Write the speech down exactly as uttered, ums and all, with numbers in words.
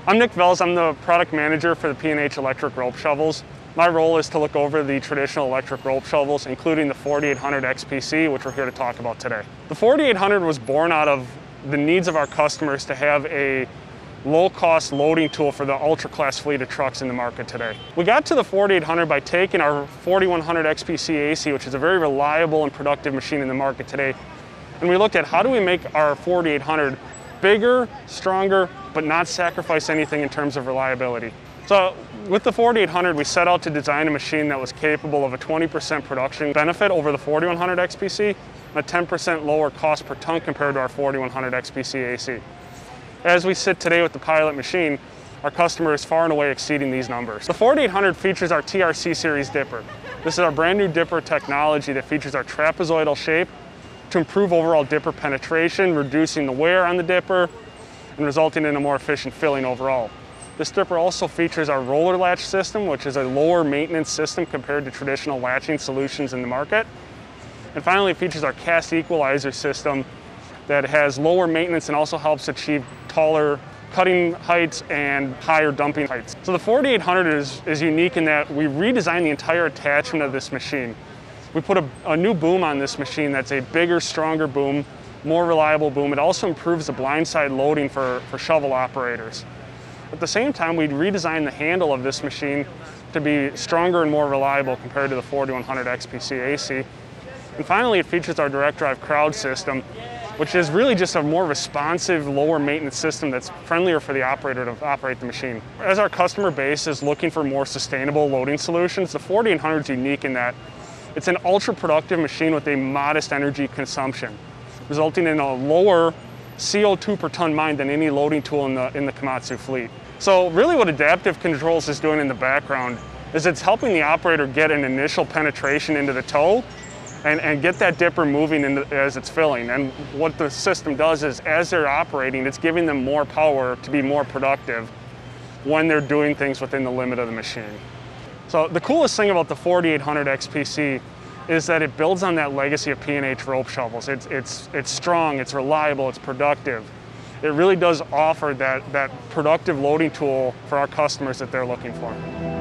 I'm Nick Vels. I'm the product manager for the P and H electric rope shovels. My role is to look over the traditional electric rope shovels, including the forty-eight hundred X P C, which we're here to talk about today. The forty-eight hundred was born out of the needs of our customers to have a low-cost loading tool for the ultra-class fleet of trucks in the market today. We got to the forty-eight hundred by taking our forty-one hundred X P C A C, which is a very reliable and productive machine in the market today, and we looked at how do we make our forty-eight hundred bigger, stronger, but not sacrifice anything in terms of reliability. So with the forty-eight hundred, we set out to design a machine that was capable of a twenty percent production benefit over the forty-one hundred X P C and a ten percent lower cost per ton compared to our forty-one hundred X P C A C. As we sit today with the pilot machine, our customer is far and away exceeding these numbers. The forty-eight hundred features our T R C series dipper. This is our brand new dipper technology that features our trapezoidal shape to improve overall dipper penetration, reducing the wear on the dipper and resulting in a more efficient filling overall. This dipper also features our roller latch system, which is a lower maintenance system compared to traditional latching solutions in the market. And finally, it features our cast equalizer system that has lower maintenance and also helps achieve taller cutting heights and higher dumping heights. So the forty-eight hundred is, is unique in that we redesigned the entire attachment of this machine. We put a, a new boom on this machine that's a bigger, stronger boom, more reliable boom. It also improves the blindside loading for, for shovel operators. At the same time, we redesigned the handle of this machine to be stronger and more reliable compared to the forty-one hundred X P C A C. And finally, it features our direct drive crowd system, which is really just a more responsive, lower maintenance system that's friendlier for the operator to operate the machine. As our customer base is looking for more sustainable loading solutions, the forty-eight hundred is unique in that it's an ultra productive machine with a modest energy consumption, resulting in a lower C O two per ton mined than any loading tool in the, in the Komatsu fleet. So really what Adaptive Controls is doing in the background is it's helping the operator get an initial penetration into the toe and, and get that dipper moving in the, as it's filling. And what the system does is as they're operating, it's giving them more power to be more productive when they're doing things within the limit of the machine. So the coolest thing about the forty-eight hundred X P C is that it builds on that legacy of P and H rope shovels. It's, it's, it's strong, it's reliable, it's productive. It really does offer that, that productive loading tool for our customers that they're looking for.